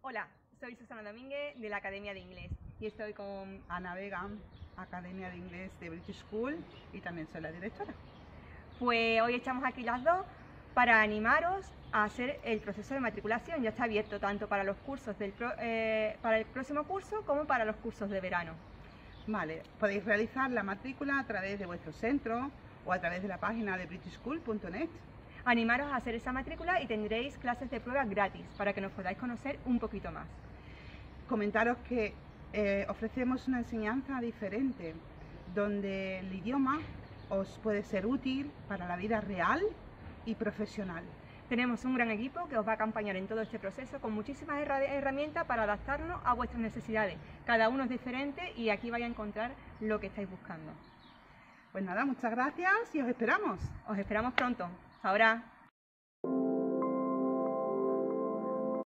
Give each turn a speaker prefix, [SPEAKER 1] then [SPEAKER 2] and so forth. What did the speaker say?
[SPEAKER 1] Hola, soy Susana Domínguez de la Academia de Inglés y estoy con
[SPEAKER 2] Ana Vega, Academia de Inglés de British School, y también soy la directora.
[SPEAKER 1] Pues hoy estamos aquí las dos para animaros a hacer el proceso de matriculación. Ya está abierto tanto para los cursos para el próximo curso como para los cursos de verano.
[SPEAKER 2] Vale, podéis realizar la matrícula a través de vuestro centro o a través de la página de britishschool.net.
[SPEAKER 1] Animaros a hacer esa matrícula y tendréis clases de prueba gratis para que nos podáis conocer un poquito más.
[SPEAKER 2] Comentaros que ofrecemos una enseñanza diferente, donde el idioma os puede ser útil para la vida real y profesional.
[SPEAKER 1] Tenemos un gran equipo que os va a acompañar en todo este proceso con muchísimas herramientas para adaptarnos a vuestras necesidades. Cada uno es diferente y aquí vais a encontrar lo que estáis buscando.
[SPEAKER 2] Pues nada, muchas gracias y os esperamos.
[SPEAKER 1] Os esperamos pronto. Hasta ahora.